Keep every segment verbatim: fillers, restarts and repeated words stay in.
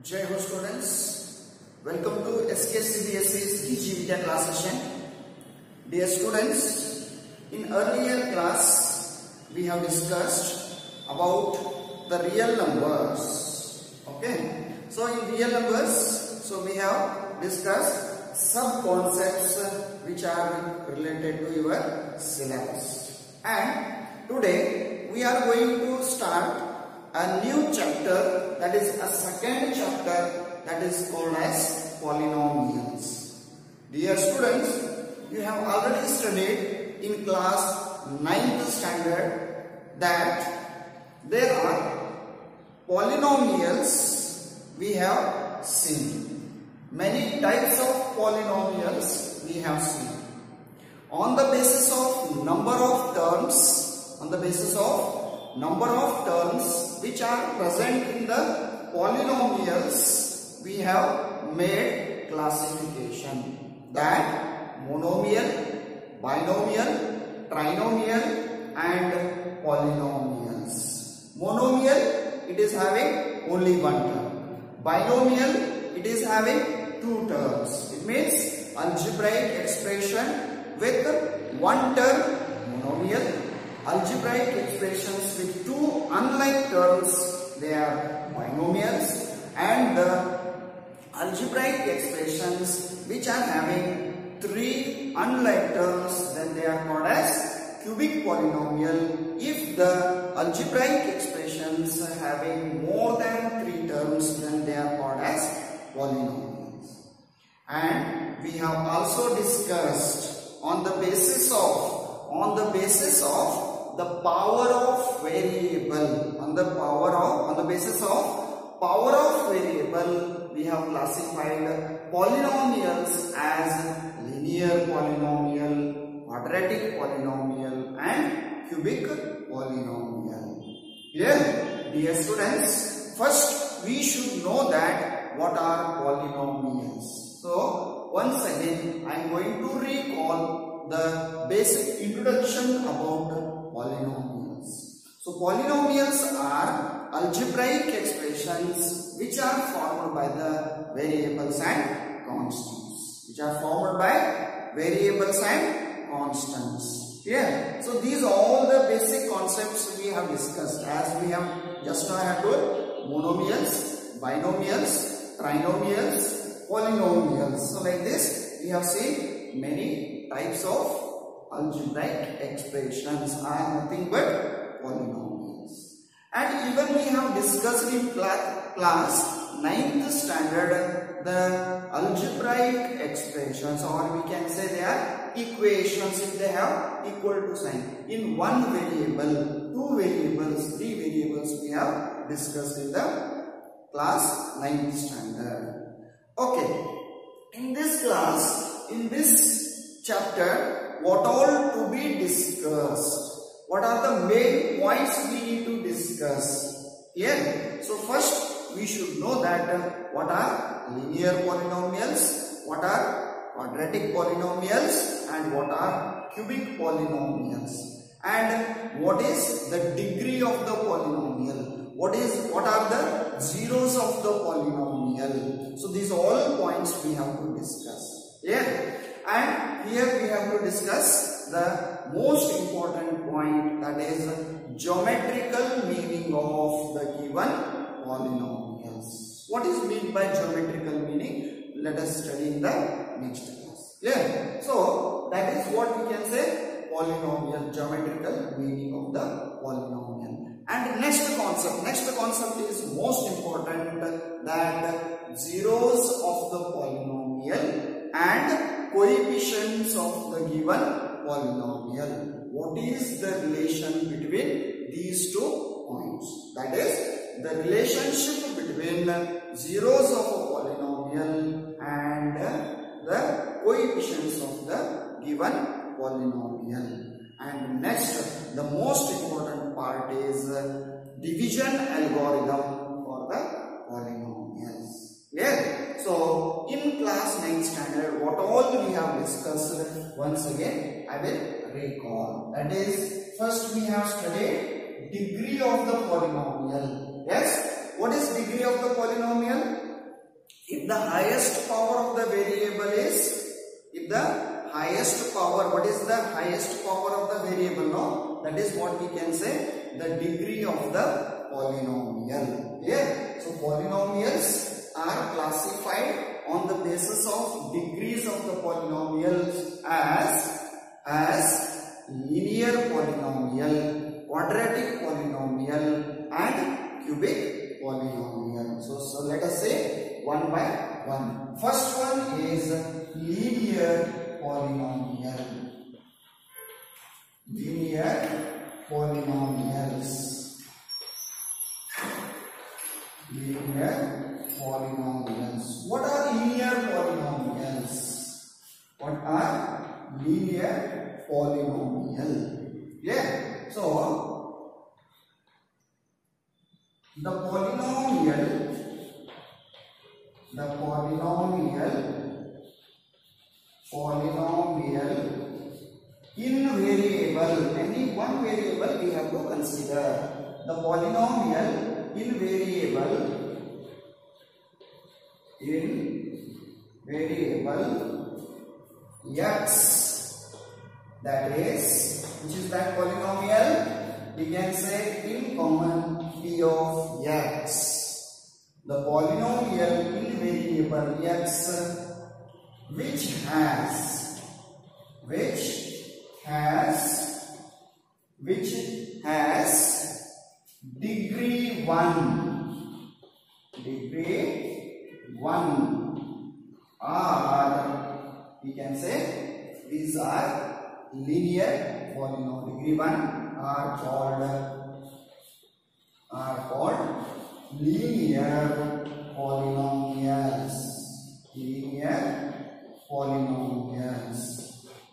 Jai Ho students, welcome to S K C B S E's D G Vidya class session. Dear students, in earlier class we have discussed about the real numbers. Okay, so in real numbers, so we have discussed sub concepts which are related to your syllabus. And today we are going to start a new chapter, that is a second chapter, that is called as polynomials. Dear students, you have already studied in class ninth standard that there are polynomials we have seen. Many types of polynomials we have seen. On the basis of number of terms, on the basis of number of terms which are present in the polynomials, we have made classification that monomial, binomial, trinomial and polynomials. Monomial, it is having only one term. Binomial, it is having two terms. It means algebraic expression with one term, monomial. Algebraic expressions with two unlike terms, they are binomials, and the algebraic expressions which are having three unlike terms, then they are called as cubic polynomial. If the algebraic expressions are having more than three terms, then they are called as polynomials. And we have also discussed on the basis of on the basis of the power of variable, on the power of, on the basis of power of variable, we have classified polynomials as linear polynomial, quadratic polynomial and cubic polynomial. Here, dear students, first we should know that what are polynomials. So, once again, I am going to recall the basic introduction about polynomials. So polynomials are algebraic expressions which are formed by the variables and constants. Which are formed by variables and constants. Yeah. So these are all the basic concepts we have discussed, as we have just now had told: monomials, binomials, trinomials, polynomials. So like this, we have seen many types of algebraic expressions are nothing but polynomials. And even we have discussed in class ninth standard the algebraic expressions, or we can say they are equations if they have equal to sign. In one variable, two variables, three variables we have discussed in the class ninth standard. Okay, in this class, in this chapter, what all to be discussed? What are the main points we need to discuss here? So first we should know that uh, what are linear polynomials, what are quadratic polynomials and what are cubic polynomials, and what is the degree of the polynomial, what is what are the zeros of the polynomial. So these are all points we have to discuss here. And here we have to discuss the most important point, that is geometrical meaning of the given polynomials. What is meant by geometrical meaning? Let us study in the next class. Yeah. So that is what we can say polynomial, geometrical meaning of the polynomial. And next concept, next concept is most important, that zeros of the polynomial and coefficients of the given polynomial. What is the relation between these two points? That is the relationship between zeros of a polynomial and the coefficients of the given polynomial. And next, the most important part is division algorithm for the polynomials. Yeah. So, in class ninth standard, what all we have discussed, once again I will recall. That is, first we have studied degree of the polynomial. Yes, what is degree of the polynomial? if the highest power of the variable is, if the highest power, what is the highest power of the variable? No, that is what we can say, the degree of the polynomial. Yeah. So polynomials are classified on the basis of degrees of the polynomials as as linear polynomial, quadratic polynomial, and cubic polynomial. So, so let us say one by one. First one is linear polynomial. Linear polynomials. Linear polynomials. What are linear polynomials? What are linear polynomial? Yeah. So the polynomial, the polynomial, polynomial invariable, any one variable we have to consider. The polynomial invariable, invariable x, that is, which is that polynomial? We can say in common p of x. The polynomial invariable x which has, which has, which has degree one, degree one, or we can say these are linear polynomial. Degree one are called, are called linear polynomials. Linear polynomials.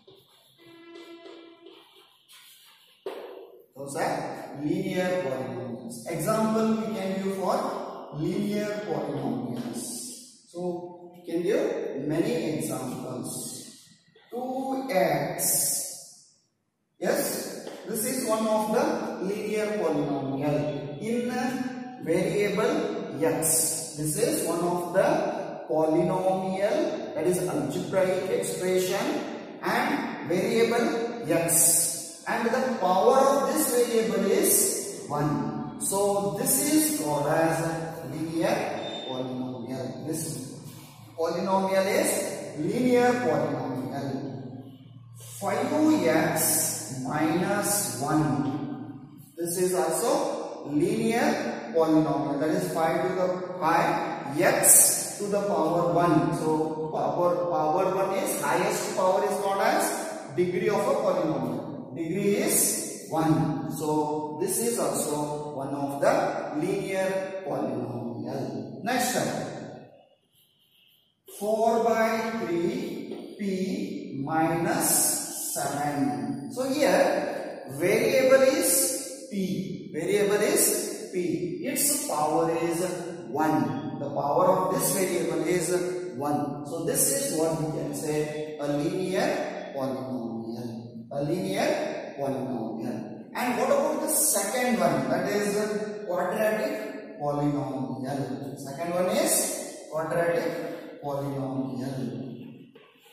Those are linear polynomials. Example we can give for linear polynomials. So we can give many examples. two x. Yes, this is one of the linear polynomial in variable x. This is one of the polynomial, that is algebraic expression, and variable x, and the power of this variable is one. So this is called as linear polynomial. This polynomial is linear polynomial. five x minus one. This is also linear polynomial, that is five to the pi x to the power one. So power power one is highest power is called as degree of a polynomial. Degree is one. So this is also one of the linear polynomial. Next step. four by three p minus seven. So here variable is p. Variable is p. Its power is one. The power of this variable is one. So this is what we can say a linear polynomial. A linear polynomial. And what about the second one? That is quadratic polynomial. Second one is quadratic polynomial.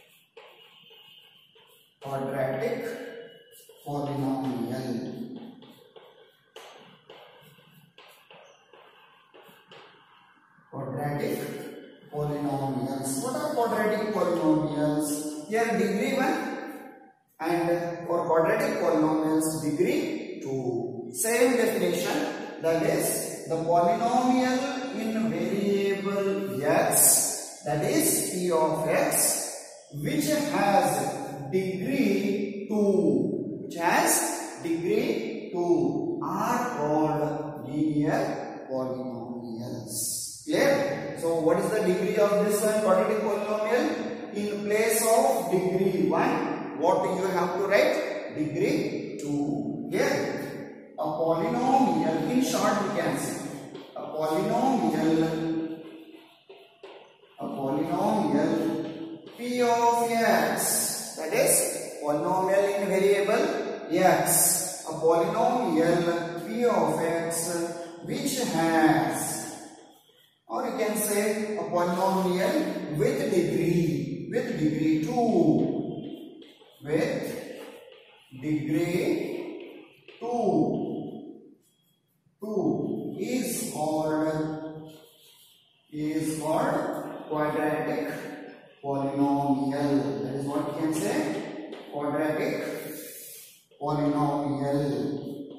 Quadratic polynomial. Quadratic polynomials. What are quadratic polynomials? Here degree one, and for quadratic polynomials degree two. Same definition, that is the polynomial in variable x, that is p of x, which has degree two, which has degree two, are called linear polynomials. Clear? So what is the degree of this one quadratic polynomial? In place of degree one, what do you have to write? Degree two. Here, a polynomial, in short we can say, a polynomial, a polynomial p of x, that is polynomial in variable x, a polynomial p of x which has or you can say a polynomial with degree, with degree two, with degree two, two is called, is called quadratic polynomial. That is what you can say, quadratic polynomial.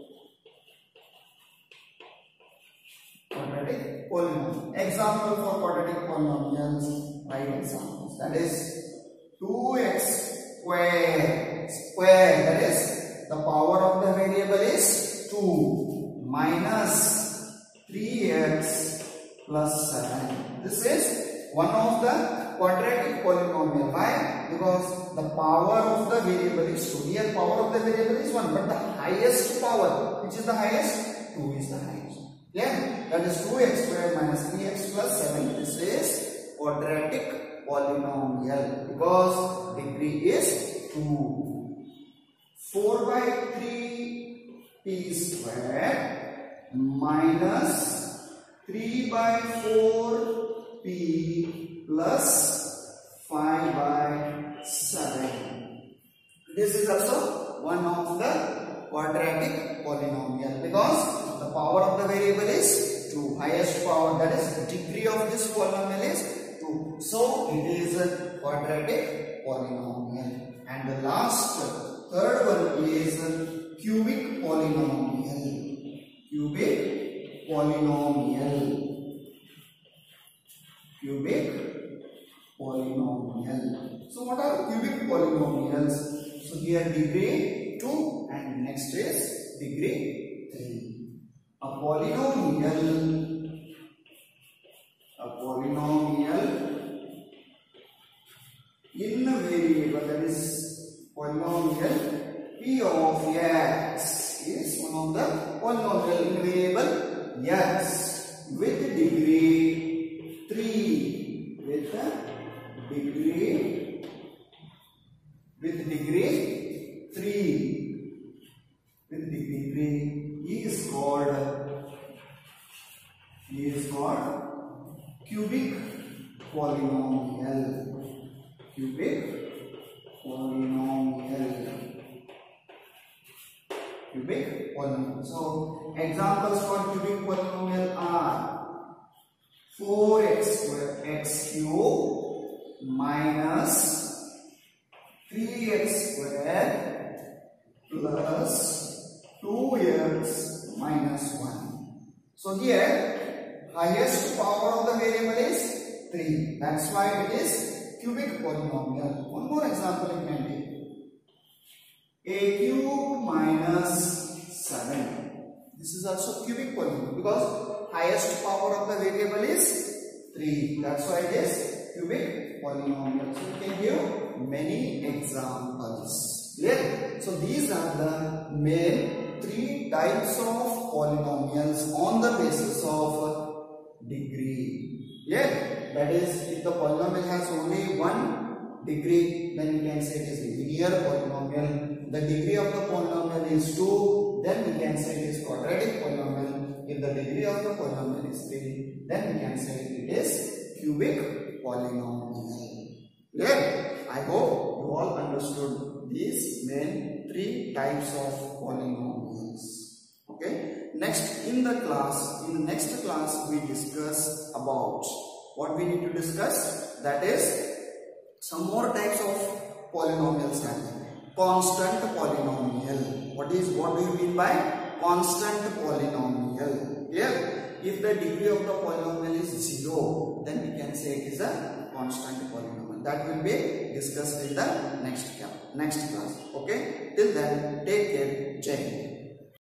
Quadratic polynomial. Example for quadratic polynomials, write examples. That is two x square, square, that is the power of the variable is two, minus three x plus seven. This is one of the quadratic polynomial. Why? Because the power of the variable is two. Here power of the variable is one, but the highest power, which is the highest? two is the highest. Yeah, that is two x square minus three x plus seven. This is quadratic polynomial because degree is two. four by three p square minus three by four p plus five by seven. This is also one of the quadratic polynomial because the power of the variable is two. Highest power, that is the degree of this polynomial is two. So it is a quadratic polynomial. And the last, third one is cubic polynomial. Cubic polynomial. Cubic polynomial. So what are cubic polynomials? So here degree two and next is degree three. A polynomial, a polynomial in a variable, that is polynomial p of x is one of the polynomial in variable x with degree three, with degree, with degree three, with degree three is called, is called cubic polynomial. Cubic polynomial. Cubic polynomial. So examples for cubic polynomial are four x square x cube minus three x square plus two x minus one. So here highest power of the variable is three. That's why it is cubic polynomial. One more example you can take. A cube minus seven. This is also cubic polynomial because highest power of the variable is three. That's why it is cubic polynomial. So you can give many examples. Clear? So these are the main three types of polynomials on the basis of degree. Yeah, that is, if the polynomial has only one degree, then we can say it is a linear polynomial. The degree of the polynomial is two, then we can say it is quadratic polynomial. If the degree of the polynomial is three, then we can say it is cubic polynomial. Clear? I hope you all understood these main three types of polynomials. Okay. Next in the class, in the next class we discuss about what we need to discuss. That is some more types of polynomials. Constant polynomial. What is what do you mean by constant polynomial? Here, if the degree of the polynomial is zero, then we can say it is a constant polynomial. That will be discussed in the next next class. Okay. Till then, take care. Jai Hind.